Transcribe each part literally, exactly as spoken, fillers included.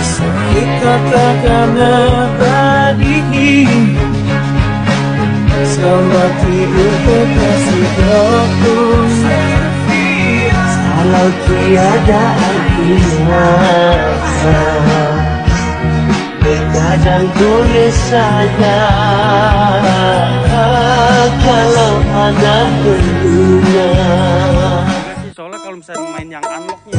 sakit katakan abadi. Selamat hidup kekasih aku, kalau tiada artinya. Kadang tulis saja kalau ada perlunya. Soalnya kalau misalnya main yang unlocknya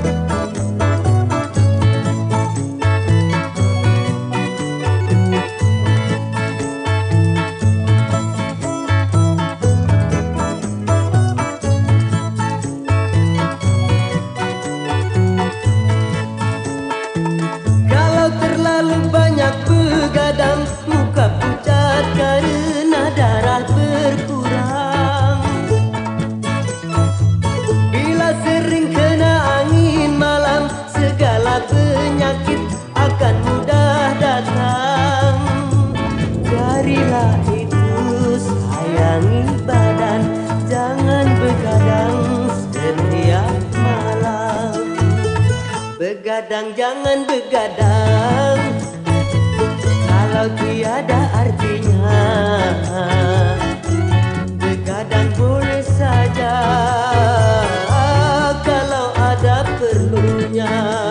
begadang, muka pucat karena darah berkurang. Bila sering kena angin malam, segala penyakit akan mudah datang. Carilah itu, sayangi badan, jangan begadang setiap malam. Begadang jangan begadang, kalau tiada artinya. Begadang boleh saja kalau ada perlunya.